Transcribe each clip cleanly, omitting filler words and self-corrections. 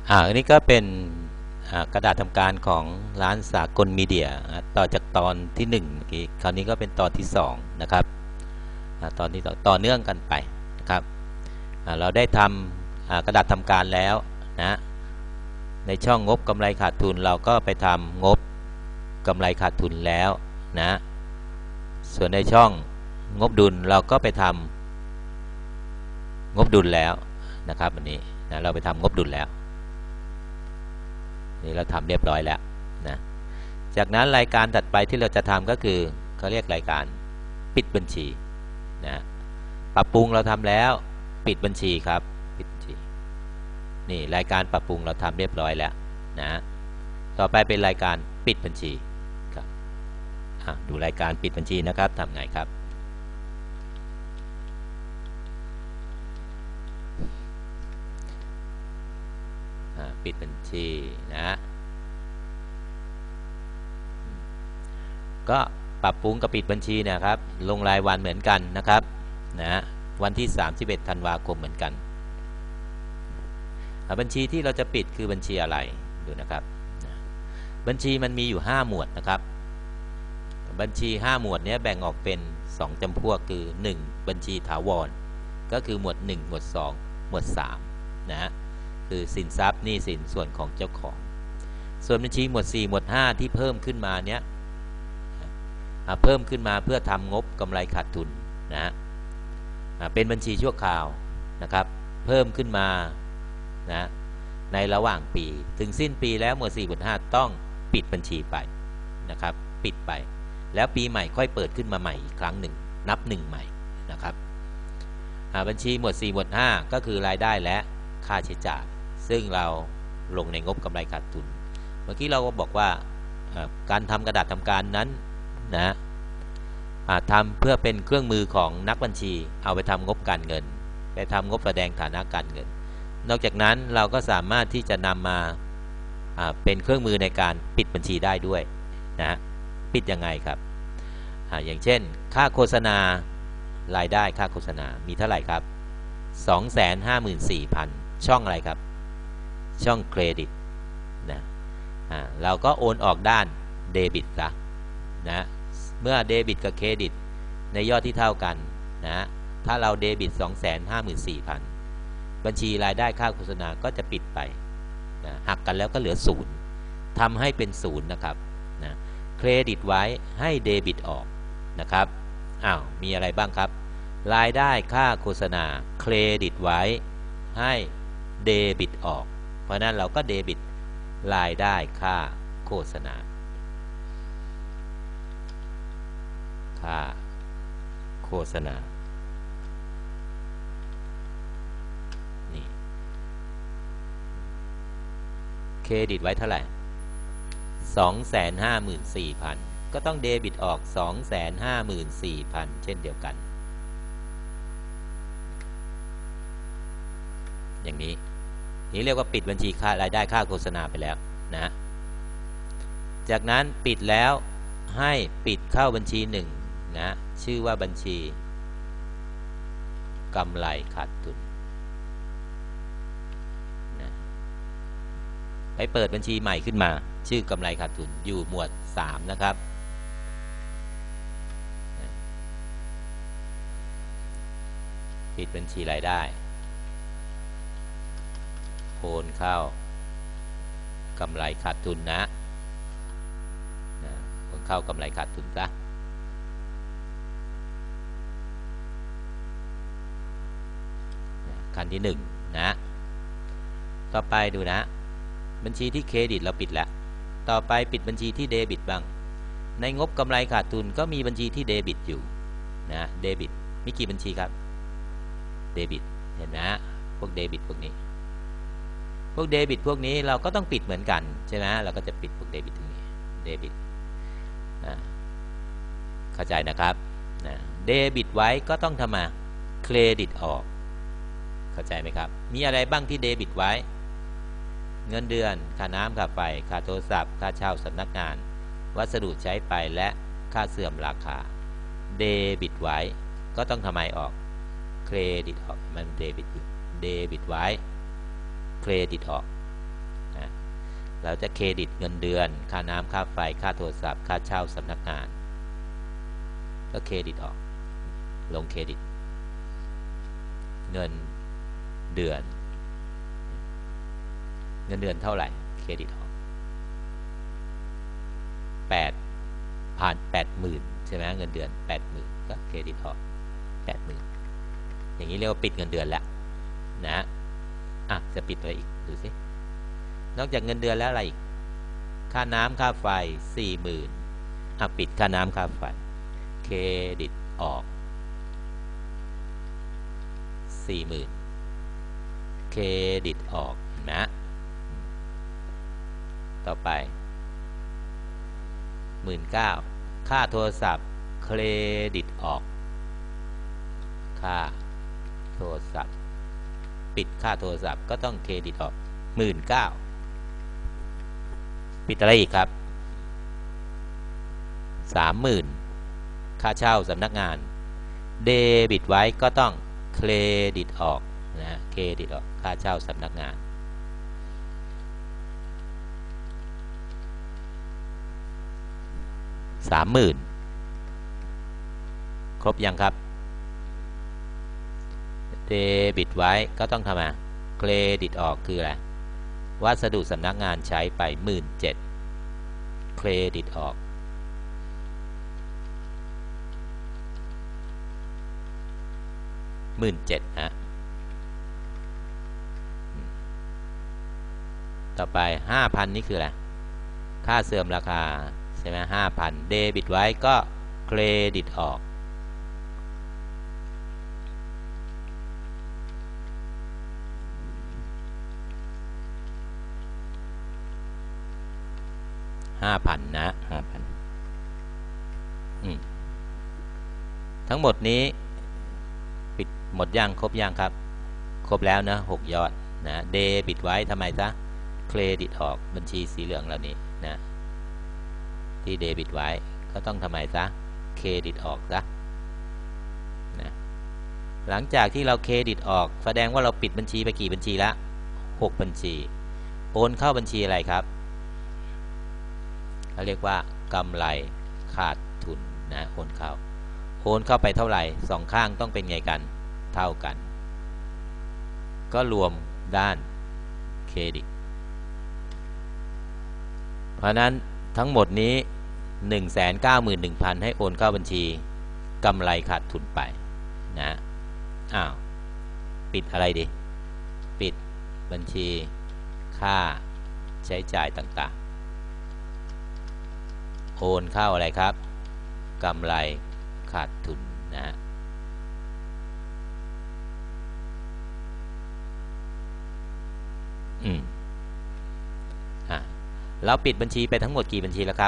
อันนี้ก็เป็นกระดาษทำการของร้านสากลมีเดียต่อจากตอนที่1เมื่อกี้คราวนี้ก็เป็นตอนที่2นะครับตอนที่ต่อเนื่องกันไปนะครับเราได้ทำกระดาษทำการแล้วนะในช่องงบกำไรขาดทุนเราก็ไปทำงบกำไรขาดทุนแล้วนะส่วนในช่องงบดุลเราก็ไปทำงบดุลแล้วนะครับวันนี้นะเราไปทำงบดุลแล้วนี่เราทำเรียบร้อยแล้วนะจากนั้นรายการถัดไปที่เราจะทำก็คือเขาเรียกรายการปิดบัญชีนะปรับปรุงเราทำแล้วปิดบัญชีครับปิดบัญชีนี่รายการปรับปรุงเราทำเรียบร้อยแล้วนะต่อไปเป็นรายการปิดบัญชีครับดูรายการปิดบัญชีนะครับทำไงครับปิดบัญชีนะก็ปรับปรุงกับปิดบัญชีนะครับลงรายวันเหมือนกันนะครับนะวันที่31ธันวาคมเหมือนกันบัญชีที่เราจะปิดคือบัญชีอะไรดูนะครับบัญชีมันมีอยู่5หมวดนะครับบัญชี5หมวดนี้แบ่งออกเป็น2จำพวกคือ1บัญชีถาวรก็คือหมวด1หมวด2หมวด3นะคือสินทรัพย์หนี้สินส่วนของเจ้าของส่วนบัญชีหมวด4หมวด5ที่เพิ่มขึ้นมาเนี้ยเพิ่มขึ้นมาเพื่อทำงบกำไรขาดทุนนะเป็นบัญชีชั่วคราวนะครับเพิ่มขึ้นมานะในระหว่างปีถึงสิ้นปีแล้วหมวด4หมวด5ต้องปิดบัญชีไปนะครับปิดไปแล้วปีใหม่ค่อยเปิดขึ้นมาใหม่อีกครั้งหนึ่งนับ1ใหม่นะครับบัญชีหมวด4หมวด5ก็คือรายได้และค่าใช้จ่ายซึ่งเราลงในงบกำไรขาดทุนเมื่อกี้เราก็บอกว่าการทำกระดาษทำการนั้นนะทำเพื่อเป็นเครื่องมือของนักบัญชีเอาไปทำงบการเงินไปทำงบแสดงฐานะการเงินนอกจากนั้นเราก็สามารถที่จะนำมาเป็นเครื่องมือในการปิดบัญชีได้ด้วยนะปิดยังไงครับอย่างเช่นค่าโฆษณารายได้ค่าโฆษณามีเท่าไหร่ครับ 254,000 ช่องอะไรครับช่องเครดิตนะเราก็โอนออกด้านเดบิตละนะเมื่อเดบิตกับเครดิตในยอดที่เท่ากันนะถ้าเราเดบิต 254,000 บัญชีรายได้ค่าโฆษณาก็จะปิดไปนะหักกันแล้วก็เหลือ0ทำให้เป็น0นะครับนะเครดิตไว้ให้เดบิตออกนะครับมีอะไรบ้างครับรายได้ค่าโฆษณาเครดิตไว้ให้เดบิตออกเพราะนั้นเราก็เดบิตรายได้ค่าโฆษณาค่าโฆษณานี่เครดิตไว้เท่าไหร่ 254,000 ก็ต้องเดบิตออก 254,000 เช่นเดียวกันอย่างนี้นี่เรียกว่าปิดบัญชีค่ารายได้ค่าโฆษณาไปแล้วนะจากนั้นปิดแล้วให้ปิดเข้าบัญชี1นะชื่อว่าบัญชีกำไรขาดทุนนะไปเปิดบัญชีใหม่ขึ้นมาชื่อกำไรขาดทุนอยู่หมวด3นะครับปิดบัญชีรายได้โอนเข้ากำไรขาดทุนนะโอนเข้ากำไรขาดทุนซะขั้นที่1นะต่อไปดูนะบัญชีที่เครดิตเราปิดแล้วต่อไปปิดบัญชีที่เดบิตบ้างในงบกำไรขาดทุนก็มีบัญชีที่เดบิตอยู่นะเดบิตมีกี่บัญชีครับเดบิตเห็นนะพวกเดบิตพวกนี้เราก็ต้องปิดเหมือนกันใช่ไหมเราก็จะปิดพวกเดบิตตรงนี้เดบิตเข้าใจนะครับเดบิตไว้ก็ต้องทำมาเครดิตออกเข้าใจไหมครับมีอะไรบ้างที่เดบิตไว้เงินเดือนค่าน้ำค่าไฟค่าโทรศัพท์ค่าเช่าสำนักงานวัสดุใช้ไปและค่าเสื่อมราคาเดบิตไว้ก็ต้องทำไมออกเครดิตออกมันเดบิตไว้เครดิตออกเราจะเครดิตเงินเดือนค่าน้ำค่าไฟค่าโทรศัพท์ค่าเช่าสำนักงานก็เครดิตออกลงเครดิตเงินเดือนเท่าไหร่เครดิตออก80,000ใช่ไหมเงินเดือน80,000ก็เครดิตออก80,000อย่างนี้เรียกว่าปิดเงินเดือนแล้วนะจะปิดอะไรอีกดูสินอกจากเงินเดือนแล้วอะไรอีกค่าน้ำค่าไฟ40,000ปิดค่าน้ำค่าไฟเครดิตออก40,000เครดิตออกนะต่อไป19,000ค่าโทรศัพท์เครดิตออกค่าโทรศัพท์ปิดค่าโทรศัพท์ก็ต้องเครดิตออก19,000ปิดอะไรอีกครับ30,000ค่าเช่าสำนักงานเดบิตไว้ก็ต้องเครดิตออกนะเครดิตออกค่าเช่าสำนักงาน30,000ครบยังครับเดบิตไว้ก็ต้องทำเครดิตออกคืออะไรวัสดุสำนักงานใช้ไป17,000เครดิตออก17,000นะต่อไป 5,000 นี่คืออะไรค่าเสื่อมราคาใช่ไหม5,000เดบิตไว้ก็เครดิตออก5,000นะ5,000ทั้งหมดนี้ปิดหมดยังครบยังครับครบแล้วนะ6ยอดนะเดบิตไว้ทำไมซะเครดิตออกบัญชีสีเหลืองเหล่านี้นะที่เดบิตไว้ก็ต้องทำไมซะเครดิตออกซะนะหลังจากที่เราเครดิตออกแสดงว่าเราปิดบัญชีไปกี่บัญชีละ6บัญชีโอนเข้าบัญชีอะไรครับเขาเรียกว่ากำไรขาดทุนนะโอนเข้าไปเท่าไหร่2ข้างต้องเป็นไงกันเท่ากันก็รวมด้านเครดิตเพราะนั้นทั้งหมดนี้ 191,000 ให้โอนเข้าบัญชีกำไรขาดทุนไปนะปิดอะไรดิปิดบัญชีค่าใช้จ่ายต่างๆโอนเข้าอะไรครับกำไรขาดทุนนะเราปิดบัญชีไปทั้งหมดกี่บัญชีแล้วครับ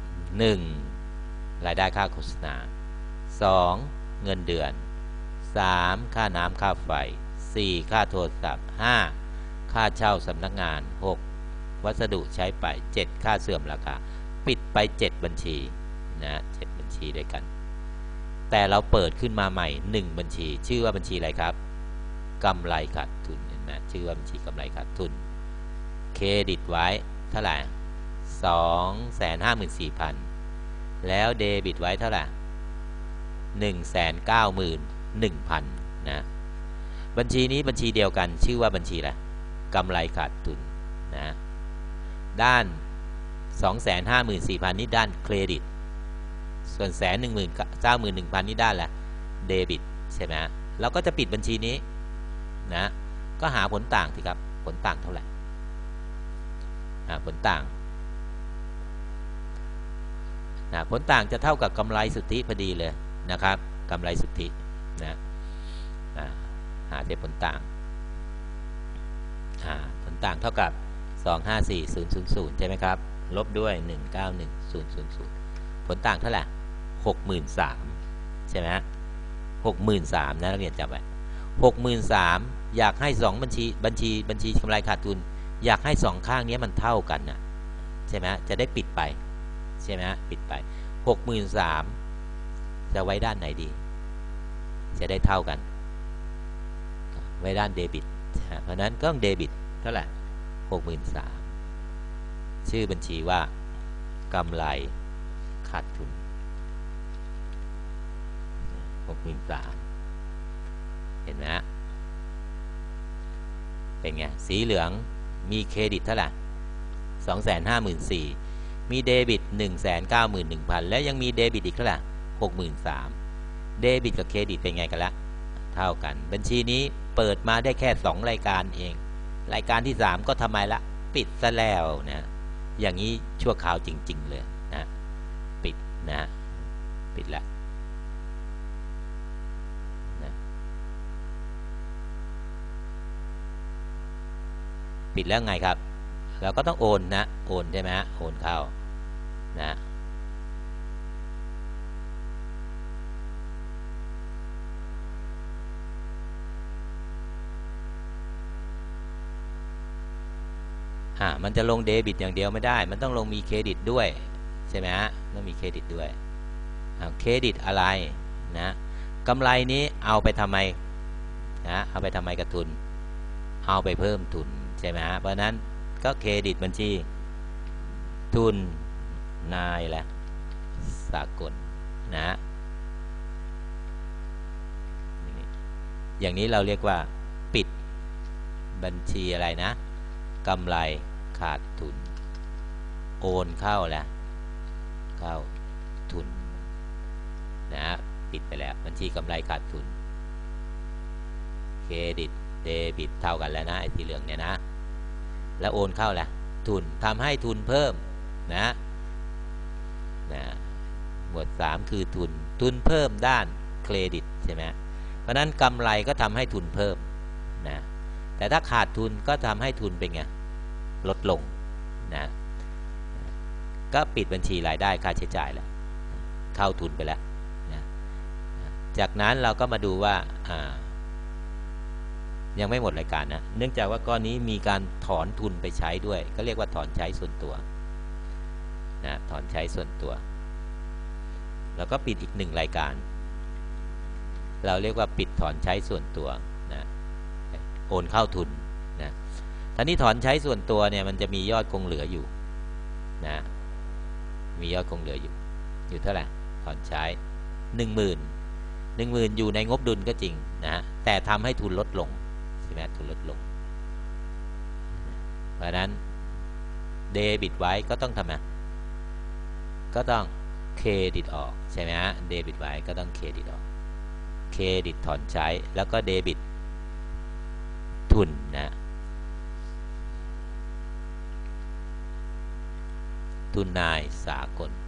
1รายได้ค่าโฆษณา2เงินเดือน3ค่าน้ำค่าไฟ4ค่าโทรศัพท์5ค่าเช่าสำนักงาน6วัสดุใช้ไป7ค่าเสื่อมราคาปิดไป7บัญชีนะ7บัญชีด้วยกันแต่เราเปิดขึ้นมาใหม่1บัญชีชื่อว่าบัญชีอะไรครับกำไรขาดทุนเห็นไหมชื่อว่าบัญชีกำไรขาดทุนเครดิตไว้เท่าไหร่254,000แล้วเดบิตไว้เท่าไหร่191,000นะบัญชีนี้บัญชีเดียวกันชื่อว่าบัญชีอะไรกำไรขาดทุนนะด้าน 254,000 นี่ด้านเครดิตส่วน 191,000 นี่ด้านละเดบิตใช่ไหมเราก็จะปิดบัญชีนี้นะก็หาผลต่างสิครับผลต่างเท่าไหร่ผลต่างผลต่างจะเท่ากับกำไรสุทธิพอดีเลยนะครับกำไรสุทธินะหาเทียบผลต่างผลต่างเท่ากับ254,000ใช่ไหมครับลบด้วย191,000ผลต่างเท่าไหร่63,000ใช่ไหม63,000นะนักเรียนจำไว้63,000อยากให้2บัญชีกำไรขาดทุนอยากให้2ข้างนี้มันเท่ากันนะใช่ไหมจะได้ปิดไปใช่ไหมปิดไป63,000จะไว้ด้านไหนดีจะได้เท่ากันไว้ด้านเดบิตเพราะนั้นก็ต้องเดบิตเท่าไหร่63,000 ชื่อบัญชีว่ากำไรขาดทุน 63,000 เห็นไหมฮะเป็นไงสีเหลืองมีเครดิตเท่าไหร่ 254,000 มีเดบิต 191,000 แล้วยังมีเดบิตอีกเท่าไหร่ 63,000 เดบิตกับเครดิตเป็นไงกันละเท่ากันบัญชีนี้เปิดมาได้แค่2รายการเองรายการที่3ก็ทำไมละปิดซะแล้วนะอย่างนี้ชั่วคราวจริงๆเลยนะปิดนะปิดแล้วนะปิดแล้วไงครับเราก็ต้องโอนนะโอนใช่ไหมโอนเข้านะมันจะลงเดบิตอย่างเดียวไม่ได้มันต้องลงมีเครดิตด้วยใช่ไหมฮะต้องมีเครดิตด้วยเครดิตอะไรนะกำไรนี้เอาไปทำไมนะเอาไปทำไมกับทุนเอาไปเพิ่มทุนใช่ไหมฮะเพราะนั้นก็เครดิตบัญชีทุนนายแหละสากลนะอย่างนี้เราเรียกว่าปิดบัญชีอะไรนะกำไรขาดทุนโอนเข้าแล้วเข้าทุนนะปิดไปแล้วบัญชีกำไรขาดทุนเครดิตเดบิตเท่ากันแล้วนะไอ้สีเหลืองเนี่ยนะแล้วโอนเข้าแล้วทุนทำให้ทุนเพิ่มนะหมวด3คือทุนเพิ่มด้านเครดิตใช่ไหมเพราะนั้นกำไรก็ทำให้ทุนเพิ่มนะแต่ถ้าขาดทุนก็ทำให้ทุนเป็นไงลดลงนะก็ปิดบัญชีรายได้ค่าใช้จ่ายแล้วเข้าทุนไปแล้วนะจากนั้นเราก็มาดูว่ายังไม่หมดรายการนะเนื่องจากว่าก้อนนี้มีการถอนทุนไปใช้ด้วยก็เรียกว่าถอนใช้ส่วนตัวนะถอนใช้ส่วนตัวแล้วก็ปิดอีก1รายการเราเรียกว่าปิดถอนใช้ส่วนตัวนะโอนเข้าทุนนะท่านี้ถอนใช้ส่วนตัวเนี่ยมันจะมียอดคงเหลืออยู่นะมียอดคงเหลืออยู่เท่าไหร่ถอนใช้ 10,000 อยู่ในงบดุลก็จริงนะแต่ทำให้ทุนลดลงใช่ไหมทุนลดลงเพราะนั้นเดบิตไว้ก็ต้องทำไงก็ต้องเครดิตออกใช่ไหมฮะเดบิตไว้ก็ต้องเครดิตออกเครดิตถอนใช้แล้วก็เดบิตทุนนะทุนนายสากล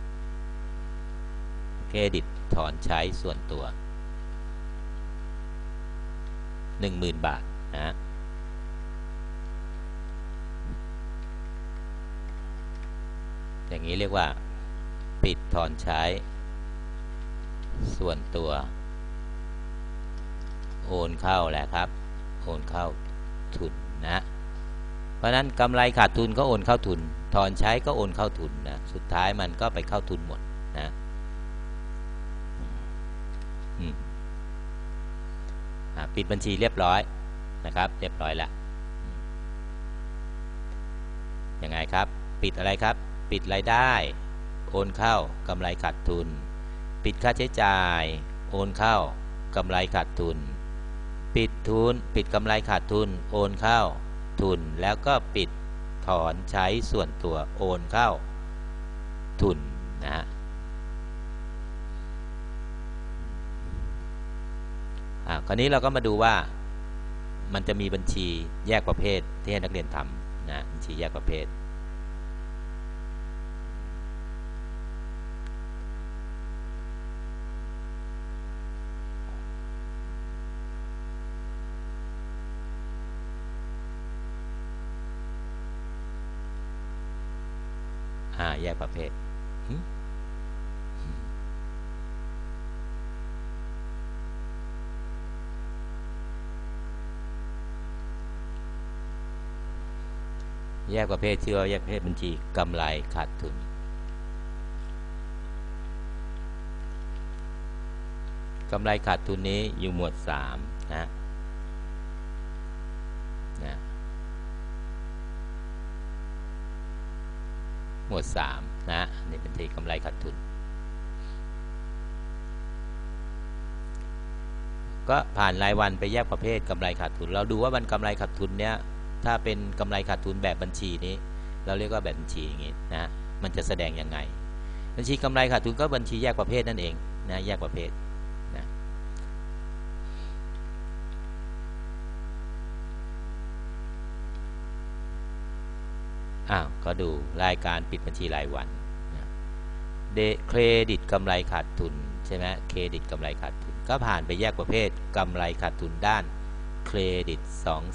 เครดิตถอนใช้ส่วนตัว 10,000 บาทนะอย่างนี้เรียกว่าปิดถอนใช้ส่วนตัวโอนเข้าแหละครับโอนเข้าทุนนะเพราะนั้นกำไรขาดทุนก็โอนเข้าทุนถอนใช้ก็โอนเข้าทุนนะสุดท้ายมันก็ไปเข้าทุนหมดนะปิดบัญชีเรียบร้อยนะครับเรียบร้อยแล้วยังไงครับปิดอะไรครับปิดรายได้โอนเข้ากำไรขาดทุนปิดค่าใช้จ่ายโอนเข้ากำไรขาดทุนปิดทุนปิดกำไรขาดทุนโอนเข้าทุนแล้วก็ปิดถอนใช้ส่วนตัวโอนเข้าทุนนะฮะคราวนี้เราก็มาดูว่ามันจะมีบัญชีแยกประเภทที่ให้นักเรียนทำนะบัญชีแยกประเภทแยกประเภทแยกประเภทชื่อว่าแยกประเภทบัญชีกำไรขาดทุนกำไรขาดทุนนี้อยู่หมวด3นะวด3นะนี่บัญชีกำไรขาดทุนก็ผ่านรายวันไปแยกประเภทกำไรขาดทุนเราดูว่ามันกำไรขาดทุนเนี้ยถ้าเป็นกำไรขาดทุนแบบบัญชีนี้เราเรียกว่าแบบบัญชีอย่างงี้นะมันจะแสดงยังไงบัญชีกำไรขาดทุนก็บัญชีแยกประเภทนั่นเองนะแยกประเภทนะก็ดูรายการปิดบัญชีรายวันนะเครดิตกำไรขาดทุนใช่ไหมเครดิตกำไรขาดทุนก็ผ่านไปแยกประเภทกำไรขาดทุนด้านเครดิต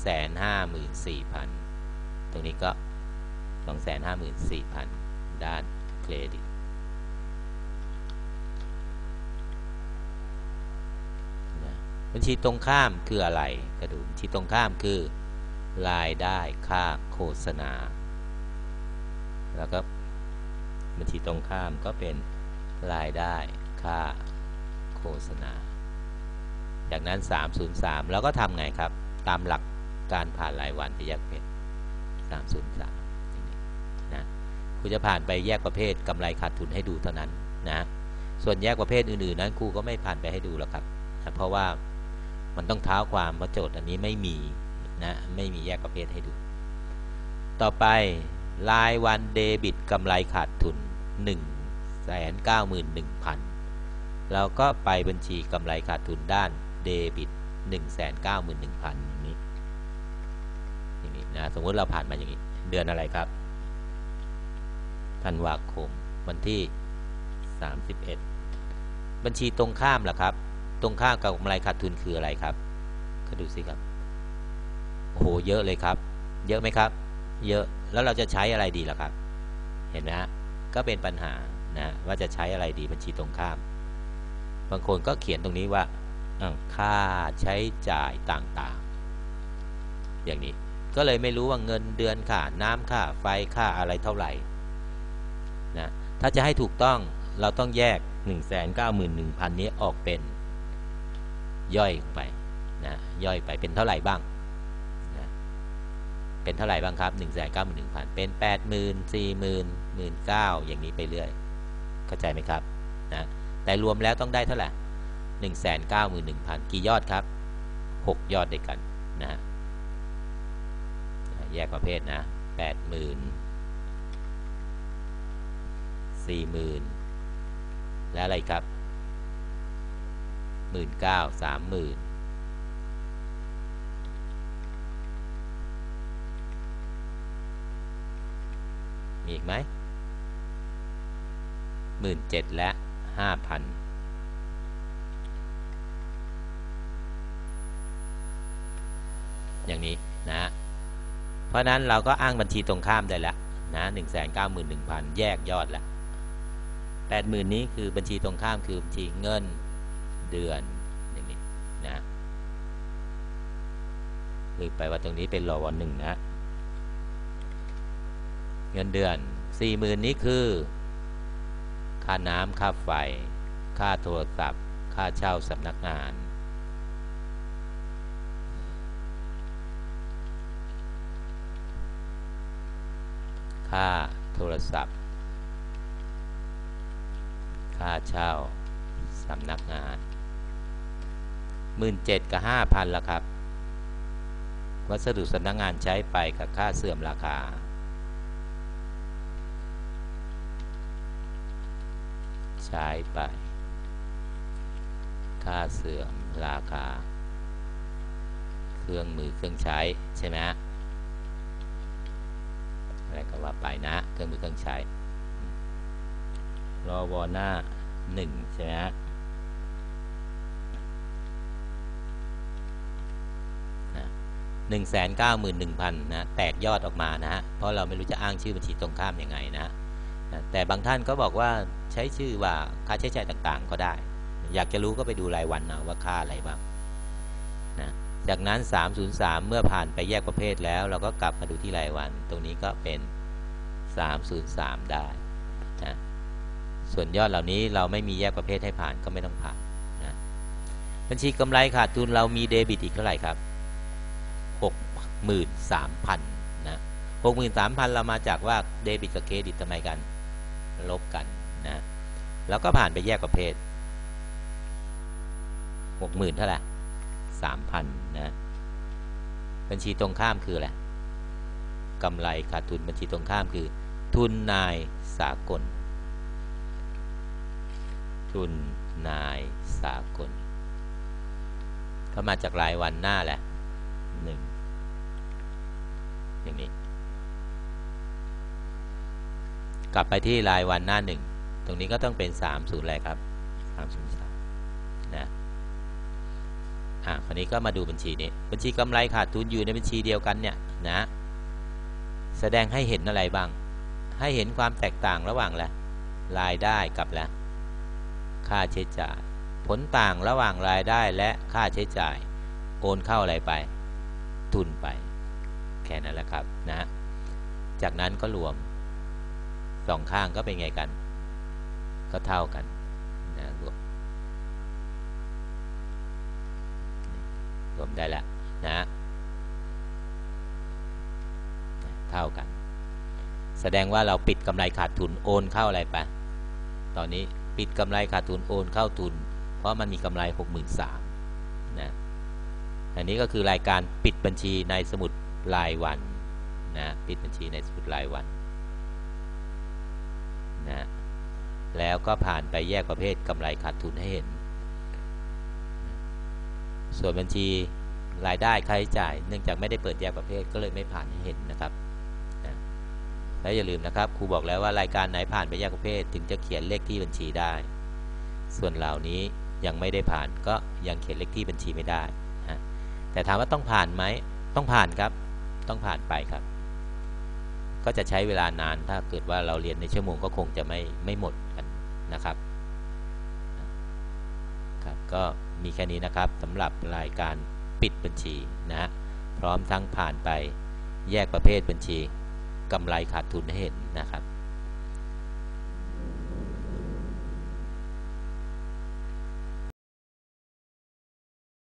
254,000 ตรงนี้ก็ 254,000 ด้านเครดิตบัญชีตรงข้ามคืออะไรก็ดูบัญชีตรงข้ามคือรายได้ค่าโฆษณาแล้วก็บัญชีตรงข้ามก็เป็นรายได้ค่าโฆษณาจากนั้น303แล้วก็ทำไงครับตามหลักการผ่านรายวันไปแยกประเภท303อย่างนี้นะครูจะผ่านไปแยกประเภทกำไรขาดทุนให้ดูเท่านั้นนะส่วนแยกประเภทอื่นๆนั้นครูก็ไม่ผ่านไปให้ดูแล้วครับเพราะว่ามันต้องเท้าความว่าโจทย์อันนี้ไม่มีนะไม่มีแยกประเภทให้ดูต่อไปรายวันเดบิตกำไรขาดทุน 191,000 เราก็ไปบัญชีกำไรขาดทุนด้านเดบิต 191,000 อย่างนี้นะสมมติเราผ่านมาอย่างนี้เดือนอะไรครับธันวาคมวันที่31บัญชีตรงข้ามล่ะครับตรงข้ามกับกำไรขาดทุนคืออะไรครับก็ดูสิครับโอ้โหเยอะเลยครับเยอะไหมครับเยอะแล้วเราจะใช้อะไรดีล่ะครับเห็นไหมฮะก็เป็นปัญหานะว่าจะใช้อะไรดีบัญชีตรงข้ามบางคนก็เขียนตรงนี้ว่าค่าใช้จ่ายต่างๆอย่างนี้ก็เลยไม่รู้ว่าเงินเดือนค่าน้ำค่าไฟค่าอะไรเท่าไหร่นะถ้าจะให้ถูกต้องเราต้องแยก 191,000 นี้ออกเป็นย่อยไปนะย่อยไปเป็นเท่าไหร่บ้างนะเป็นเท่าไหร่บ้างครับ 191,000 เป็น 80,000 40,000 19,000 อย่างนี้ไปเรื่อยเข้าใจไหมครับนะแต่รวมแล้วต้องได้เท่าไหร่ 191,000 กี่ยอดครับ6ยอดด้วยกันนะแยกประเภทนะ 80,000 40,000 และอะไรครับ19,000 30,000มีอีกไหม17,000 และ 5,000 อย่างนี้นะเพราะนั้นเราก็อ้างบัญชีตรงข้ามได้แล้วนะ 191,000 แยกยอดแล้ว 80,000 นี้คือบัญชีตรงข้ามคือบัญชีเงินเดือนอย่างนี้นะลืมไปว่าตรงนี้เป็นรอวัน1นะเงินเดือน 40,000 นี้คือค่าน้ำค่าไฟค่าโทรศัพท์ค่าเช่าสำนักงานค่าโทรศัพท์ค่าเช่าสำนักงาน 17,000 กับ 5,000 ละครับวัสดุสำนักงานใช้ไปกับค่าเสื่อมราคาใช้ไปค่าเสื่อมราคาเครื่องมือเครื่องใช้ใช่ไหมอะไรก็ว่าไปนะเครื่องมือเครื่องใช้รอวอหน้า1ใช่ไหม191,000 นะแตกยอดออกมานะฮะเพราะเราไม่รู้จะอ้างชื่อบัญชีตรงข้ามยังไงนะแต่บางท่านก็บอกว่าใช้ชื่อว่าค่าใช้จ่ายต่างๆก็ได้อยากจะรู้ก็ไปดูรายวันนะว่าค่าอะไรบ้างนะจากนั้น303เมื่อผ่านไปแยกประเภทแล้วเราก็กลับมาดูที่รายวันตรงนี้ก็เป็น303ได้นะส่วนยอดเหล่านี้เราไม่มีแยกประเภทให้ผ่านก็ไม่ต้องผ่านนะบัญชีกำไรขาดทุนเรามีเดบิตอีกเท่าไหร่ครับ 63,000 นะ 63,000 เรามาจากว่าเดบิตกับเครดิตทำไมกันลบกันนะแล้วก็ผ่านไปแยกประเภท 60,000 เท่าไหร่ 3,000 นะบัญชีตรงข้ามคืออะไรกำไรขาดทุนบัญชีตรงข้ามคือทุนนายสากลทุนนายสากลก็มาจากรายวันหน้าแหละ1อย่างนี้กลับไปที่รายวันหน้า1ตรงนี้ก็ต้องเป็น30อะไรครับ303นะคราวนี้ก็มาดูบัญชีนี้บัญชีกำไรขาดทุนอยู่ในบัญชีเดียวกันเนี่ยนะแสดงให้เห็นอะไรบ้างให้เห็นความแตกต่างระหว่างรายได้กับค่าใช้จ่ายผลต่างระหว่างรายได้และค่าใช้จ่ายโอนเข้าอะไรไปทุนไปแค่นั้นแหละครับนะจากนั้นก็รวมสองข้างก็เป็นไงกันก็เท่ากันนะรวมได้แล้วนะเท่ากันแสดงว่าเราปิดกำไรขาดทุนโอนเข้าอะไรไปตอนนี้ปิดกำไรขาดทุนโอนเข้าทุนเพราะมันมีกำไร 63,000 นะอันนี้ก็คือรายการปิดบัญชีในสมุดรายวันนะปิดบัญชีในสมุดรายวันนะแล้วก็ผ่านไปแยกประเภทกำไรขาดทุนให้เห็นส่วนบัญชีรายได้ค่าใช้จ่ายเนื่องจากไม่ได้เปิดแยกประเภทก็เลยไม่ผ่านให้เห็นนะครับนะและอย่าลืมนะครับครูบอกแล้วว่ารายการไหนผ่านไปแยกประเภทถึงจะเขียนเลขที่บัญชีได้ส่วนเหล่านี้ยังไม่ได้ผ่านก็ยังเขียนเลขที่บัญชีไม่ได้นะแต่ถามว่าต้องผ่านไหมต้องผ่านครับต้องผ่านไปครับก็จะใช้เวลานานถ้าเกิดว่าเราเรียนในชั่วโมงก็คงจะไม่หมดกันนะครับครับก็มีแค่นี้นะครับสำหรับรายการปิดบัญชีนะพร้อมทั้งผ่านไปแยกประเภทบัญชีกำไรขาดทุนให้เห็นนะครับ